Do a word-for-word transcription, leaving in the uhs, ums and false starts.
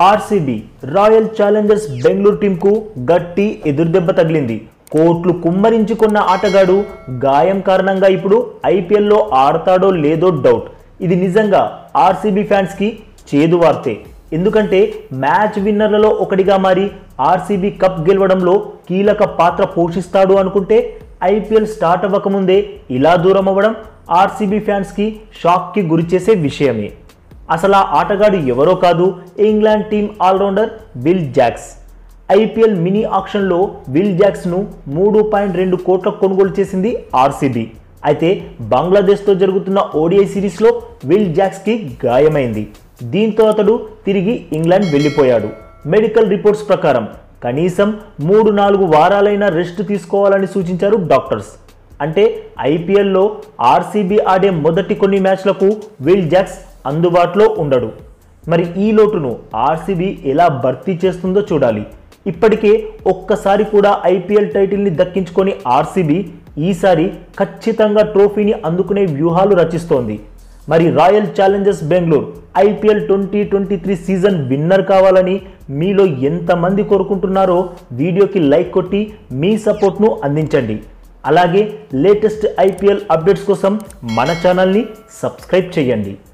RCB Royal Challengers Bengaluru టీంకు గట్టి ఎదురుదెబ్బ తగిలింది. కోట్లు కుమ్మరించుకున్న ఆటగాడు గాయం కారణంగా ఇప్పుడు ఐపీఎల్లో ఆడతాడో లేదో డౌట్. ఇది నిజంగా ఆర్సీబీ ఫ్యాన్స్ కి చేదు వార్తే. ఎందుకంటే మ్యాచ్ విన్నర్లలో ఒకటిగా మారి ఆర్సీబీ కప్ గెలవడంలో కీలక పాత్ర పోషిస్తాడు అనుకుంటే ఐపీఎల్ స్టార్ట్ అవ్వకముందే ఇలా దూరం అవ్వడం ఆర్సీబీ ఫ్యాన్స్ కి షాక్ కి గురి చేసే విషయమే. అసలు ఆ ఆటగాడు ఎవరో కాదు, England team allrounder Will Jacks. IPL mini ఆక్షన్లో విల్ జాక్స్ను మూడు పాయింట్ రెండు కోట్ల కొనుగోలు చేసింది ఆర్సీబీ. అయితే బంగ్లాదేశ్తో జరుగుతున్న ఓడిఐ సిరీస్లో విల్ జాక్స్కి గాయమైంది. దీంతో అతడు తిరిగి ఇంగ్లాండ్ వెళ్ళిపోయాడు. మెడికల్ రిపోర్ట్స్ ప్రకారం కనీసం మూడు నాలుగు వారాలైనా రెస్ట్ తీసుకోవాలని సూచించారు డాక్టర్స్. అంటే ఐపీఎల్లో ఆర్సీబీ ఆడే మొదటి కొన్ని మ్యాచ్లకు విల్ జాక్స్ అందుబాటులో ఉండడు. మరి ఈ లోటును ఆర్సీబీ ఎలా భర్తీ చేస్తుందో చూడాలి. ఇప్పటికే ఒక్కసారి కూడా ఐపీఎల్ టైటిల్ని దక్కించుకొని ఆర్సీబీ ఈసారి ఖచ్చితంగా ట్రోఫీని అందుకునే వ్యూహాలు రచిస్తోంది. మరి Royal Challengers Bengaluru IPL twenty twenty three season winner కావాలని మీలో ఎంతమంది కోరుకుంటున్నారో వీడియోకి లైక్ కొట్టి మీ సపోర్ట్ను అందించండి. అలాగే లేటెస్ట్ ఐపీఎల్ అప్డేట్స్ కోసం మన ఛానల్ని సబ్స్క్రైబ్ చేయండి.